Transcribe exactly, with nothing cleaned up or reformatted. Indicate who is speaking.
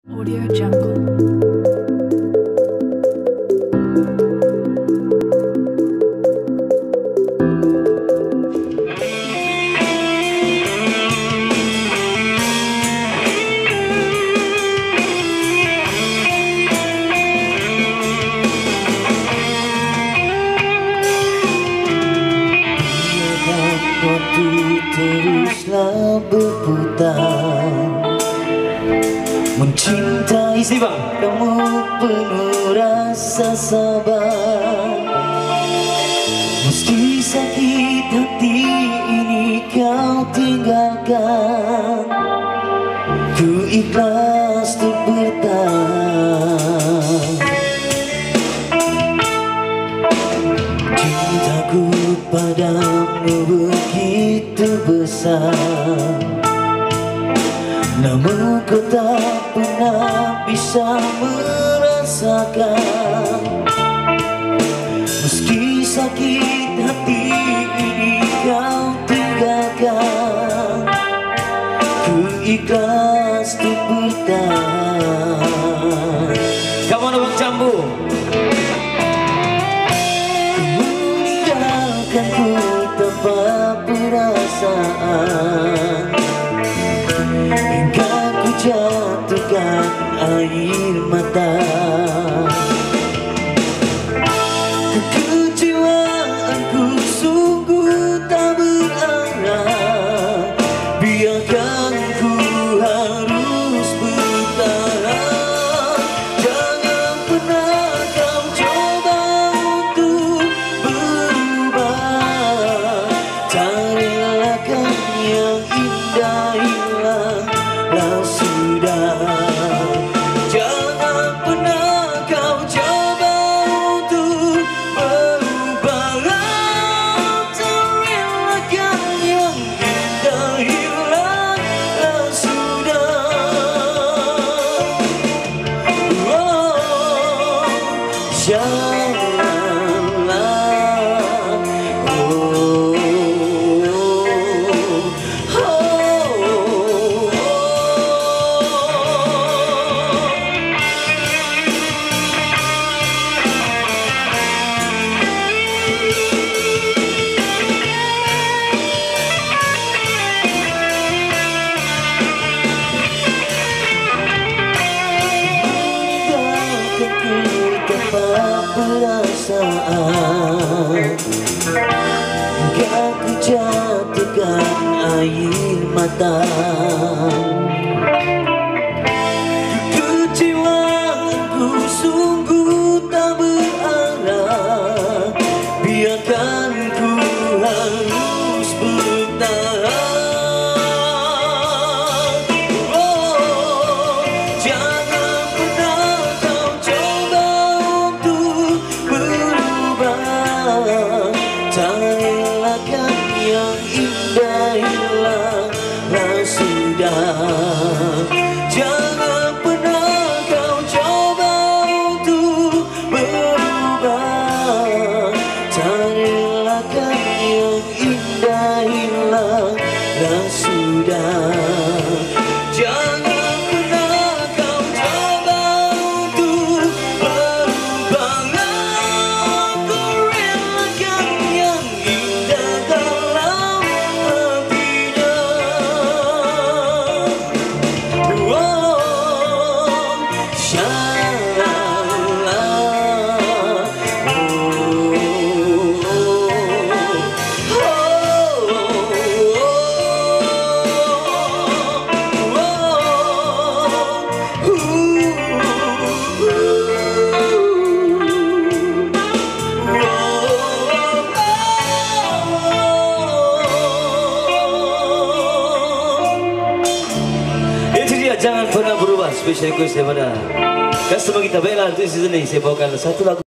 Speaker 1: Audio Jungle.
Speaker 2: Waktu teruslah berputar, mencintai kamu penuh rasa sabar. Meski sakit hati ini kau tinggalkan, ku ikhlas untuk bertahan. Cintaku padamu begitu besar, namun kau tak pernah bisa merasakan. Meski sakit hati ini kau tinggalkan, ku ikhlas untuk bertahan.
Speaker 3: Kamu Abang Jambu.
Speaker 2: Ku tanpa perasaan, hingga ku jatuhkan air mata. Kekecewaanku sungguh tak berarah, biarkan ku harus bertahan. Jangan pernah kau coba untuk berubah, tak relakan yang indah hilanglah sudah. Jangan pernah kau coba untuk berubah, tak relakan yang indah hilanglah sudah. Oh, janganlah, oh, perasaan, hingga ku jatuhkan air mata. Kekecewaanku sungguh tak berarah, biarkan ku harus bertahan. Oh, jangan pernah kau coba untuk berubah, tak relakan yang indah hilanglah sudah. Jangan pernah kau coba untuk berubah, tak relakan yang indah hilanglah sudah. Jangan pernah kau coba untuk berubah, ku relakan yang indah dalam hatinya. Oh, janganlah, oh,
Speaker 3: Itu dia, jangan pernah berubah. Spesial request daripada customer kita Bella. Itu season ini saya bawakan satu lagu.